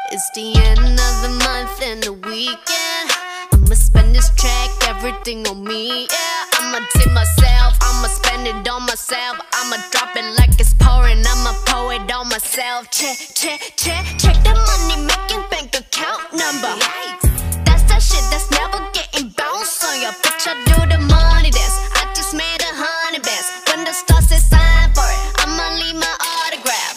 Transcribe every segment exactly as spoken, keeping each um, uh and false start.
It's the end of the month and the weekend. I'ma spend this check, everything on me, yeah. I'ma tip myself, I'ma spend it on myself. I'ma drop it like it's pouring, I'ma pour it on myself. Check, check, check, check the money making bank account number. That's that shit that's never getting bounced on ya. Bitch, I do the money dance, I just made a hundred bands. When the stars say sign for it, I'ma leave my autograph.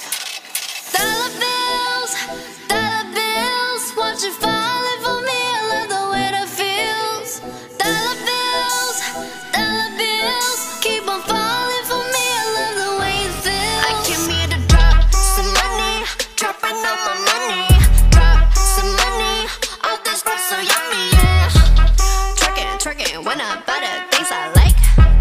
Dollar bills, dollar bills, watch it falling for me. I love the way that feels. Dollar bills, dollar bills, keep on falling for me. I love the way it feels. I came here to drop some money, dropping all my money. Drop some money, all this stuff so yummy, yeah. Twerking, twerking, when I buy the things I like.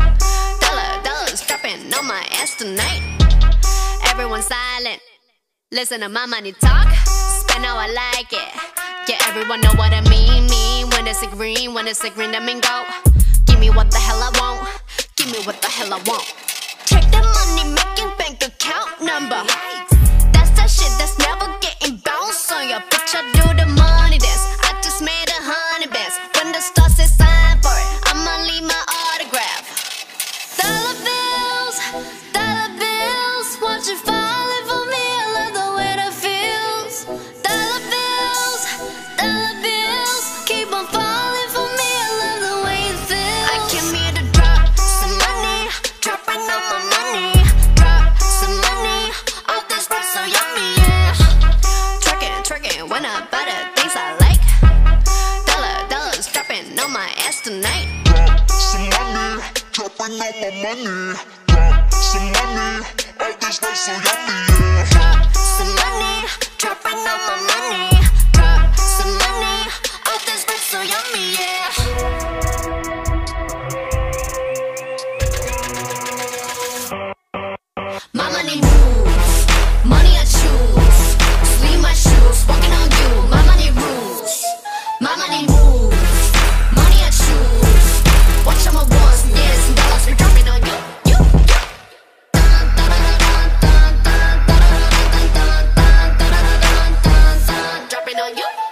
Dollar, dollars dropping on my ass tonight. Everyone silent, listen to my money talk. Spend how I like it. Yeah, everyone know what I mean. Mean when it's a green, when it's a green, that mean go. Give me what the hell I want. Give me what the hell I want. Check the money making bank account number. That's that shit that's never getting bounced on ya. Bitch, I do the money dance, I just made a hundred bands. When the stars say sign for it, I'ma leave my autograph. Dollar bills, dollar bills, watch it falling for me. I love the way that feels. Dollar bills, dollar bills, keep on falling for me. I love the way it feels. I came here to drop some money, dropping all my money. Drop some money, all this stuff so yummy, yeah. Twerking, twerking, when I buy the things I like. Dollar, dollars dropping on my ass tonight. Drop some money, dropping all my money. Drop some money, all this stuff so yummy, yeah. Drop some money, dropping all my money. Drop some money, all this stuff so yummy, yeah. My money moves, money I choose. Sleeve my shoes, walking on you. My money rules, my money moves, money I choose. Watch all my ones, yes, and dollars be dropping on you, you, you. Dun, dun, dun, dun, dun, dun, dun, dun, dun, dun, dun, dun, dun, dun, dun, dropping on you.